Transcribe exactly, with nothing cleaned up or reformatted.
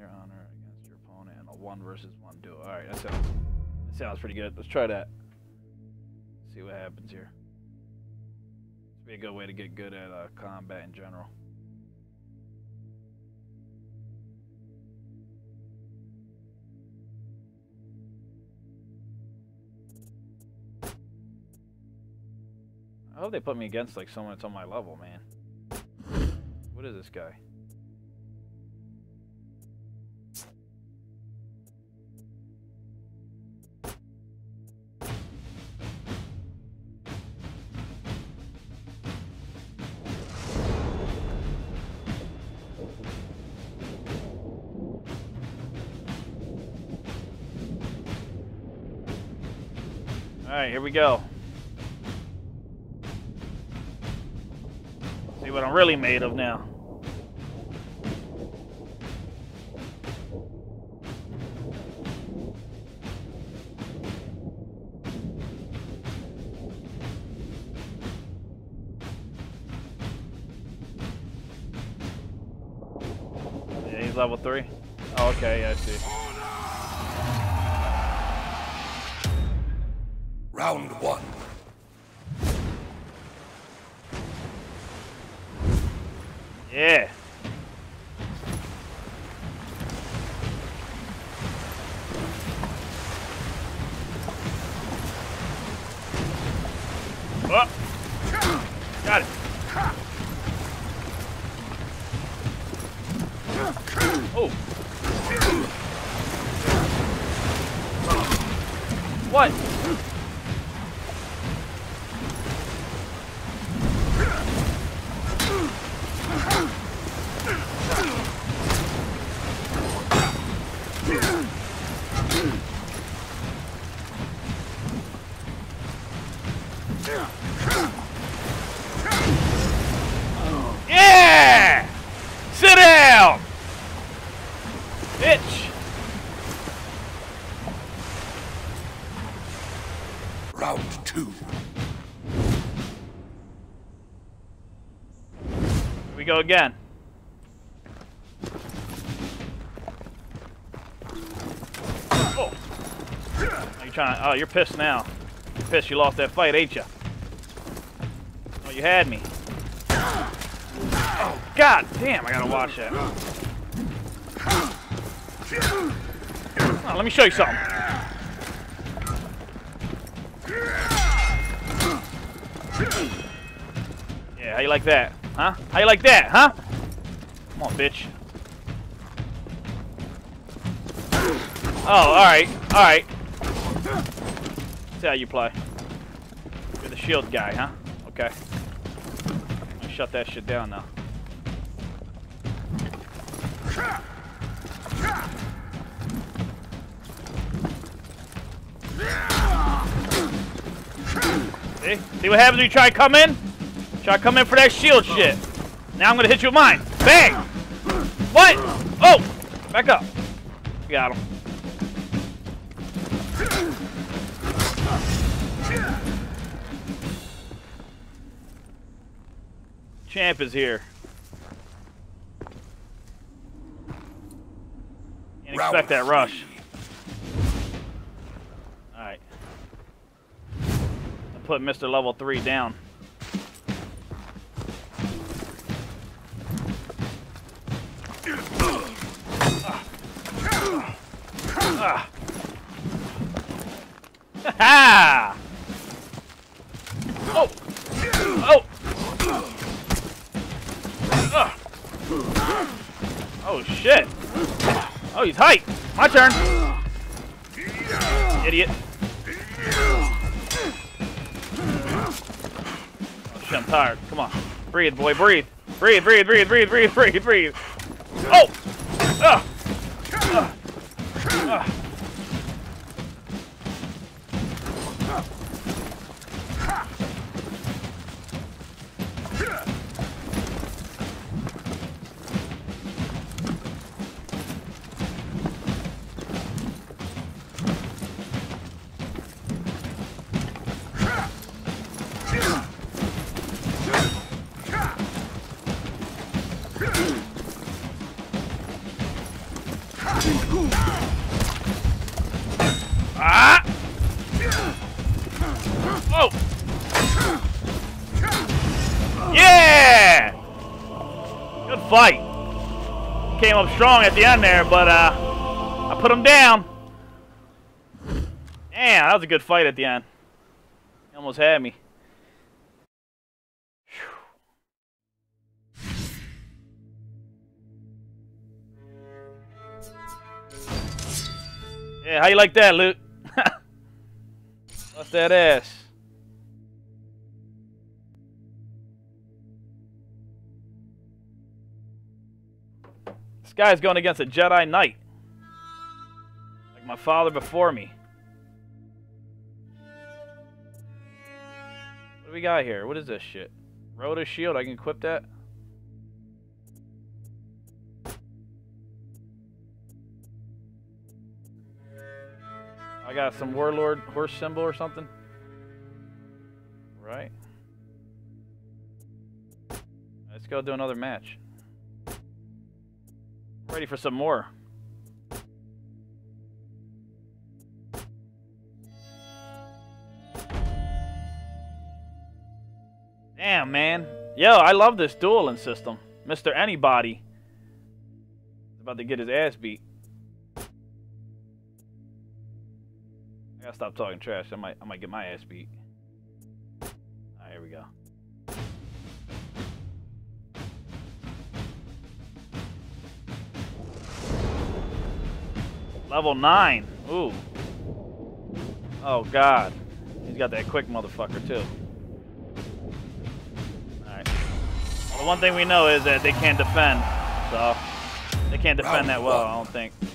your honor against your opponent in a one versus one duel. All right, that sounds that sounds pretty good. Let's try that. See what happens here. This would be a good way to get good at uh, combat in general. I hope they put me against like someone that's on my level, man. What is this guy? All right, here we go. See what I'm really made of now. Yeah, he's level three. Oh, okay, yeah, I see. Round one. Yeah. Oh. Got it. Oh. What? Yeah! Sit down! Bitch! Round two. Here we go again. Oh! Are you trying to, oh, you're pissed now. You're pissed you lost that fight, ain't you? Oh, you had me. Oh, God damn, I gotta watch that. Oh, let me show you something. Yeah, how you like that? Huh? How you like that, huh? Come on, bitch. Oh, alright, alright. See how you play. You're the shield guy, huh? Okay. I'm gonna shut that shit down now. See? See what happens when you try to come in? Try to come in for that shield shit. Now I'm gonna hit you with mine. Bang! What? Oh! Back up. Got him. Champ is here. Can't expect that rush. Alright. I put Mister Level three down. Ah. Ha! Oh! Oh! Uh. Oh shit! Oh, he's hype. My turn. Idiot. Oh shit, I'm tired. Come on, breathe, boy, breathe, breathe, breathe, breathe, breathe, breathe, breathe, breathe. Oh! Uh. Uh. Uh. Ah! Whoa! Yeah! Good fight. Came up strong at the end there, but uh, I put him down. Damn, that was a good fight at the end. He almost had me. Yeah, how you like that, Luke? Bust that ass. This guy's going against a Jedi Knight. Like my father before me. What do we got here? What is this shit? Rhoda shield, I can equip that? I got some Warlord horse symbol or something. Right. Let's go do another match. Ready for some more. Damn, man. Yo, I love this dueling system. Mister Anybody is about to get his ass beat. I gotta stop talking trash. I might, I might get my ass beat. Alright, here we go. Level nine. Ooh. Oh God. He's got that quick motherfucker too. Alright. Well, the one thing we know is that they can't defend. So they can't defend that well, I don't think.